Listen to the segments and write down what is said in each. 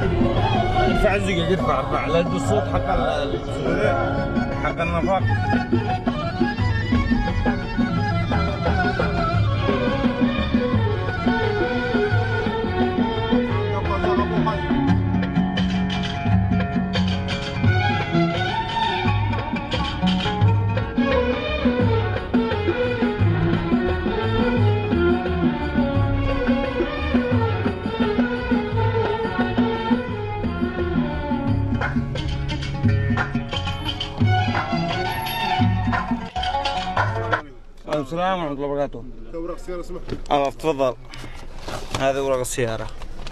ارفع الزقاق، ارفع لا تدوس الصوت حق النفاق. السلام ورحمة الله وبركاته. أوراق السيارة سمحت. تفضل. هذه أوراق السيارة.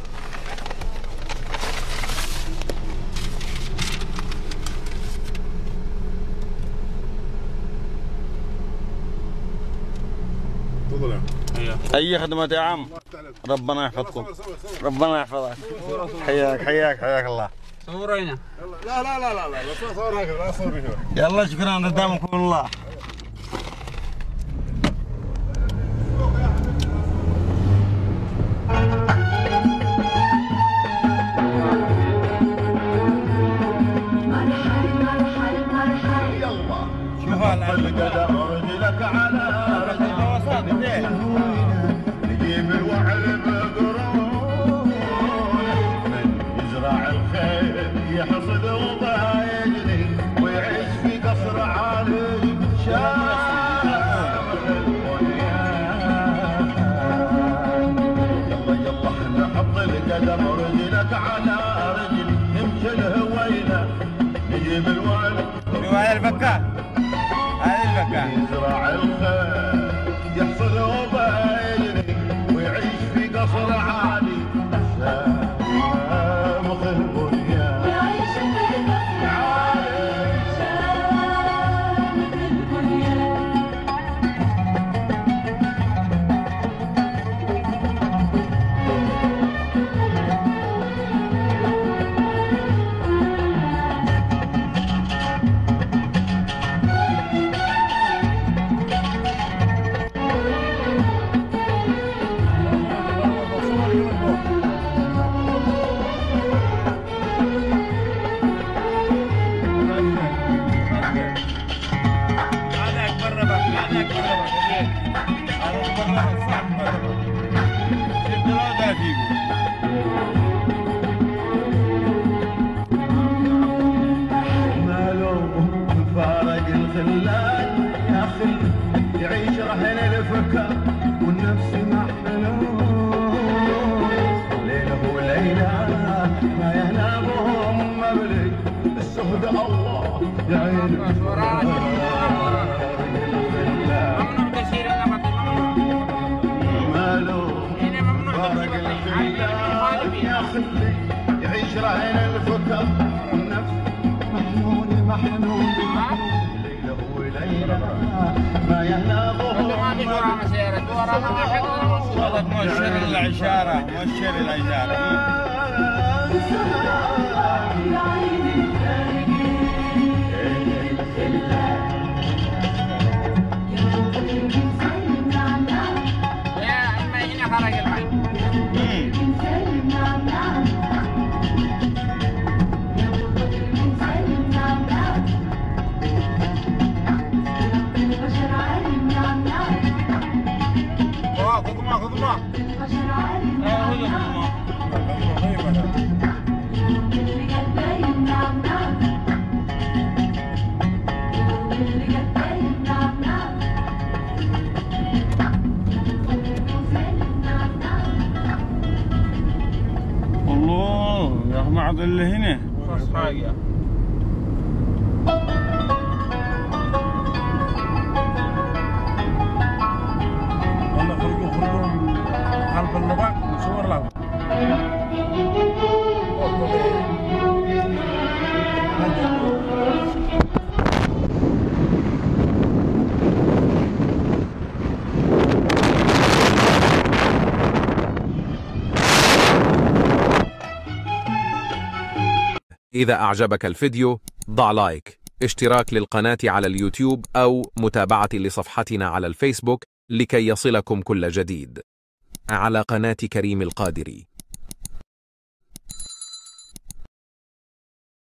تفضل يا عم. أي خدمات يا عم؟ ربنا يحفظكم. ربنا يحفظك. حياك الله. صوروا هنا. لا صور هكذا، لا صور بهنا. يلا شكرا، قدامكم الله. شوف القدم رجلك على رجلك نجيب الوعل بقرون، من يزرع الخير يحصد وما يجني ويعيش في قصر عالي شامخ البنيان. يلا نحط القدم رجلك على رجل نمشي الهوينه نجيب الوعل. هذا الفكاك، هذا الفكاك يزرع الخير يحصد وما يجري ويعيش في قصر عالي شامخ البنيان. يعيش في قصر عالي شامخ البنيان. يعيش رهن الفكر والنفس محلول، ليله وليله ما ينامهم مبلي السهد الله يعين. يعيش رهن الفكر والنفس محنون ليله وليله ما ينامهم. مؤشر العشارة، مؤشر العشارة. الله يا معض اللي هنا حاجة. والله خرجوا خلف النبات نصور لهم. إذا أعجبك الفيديو ضع لايك، اشتراك للقناة على اليوتيوب أو متابعة لصفحتنا على الفيسبوك لكي يصلكم كل جديد على قناة كريم القادري.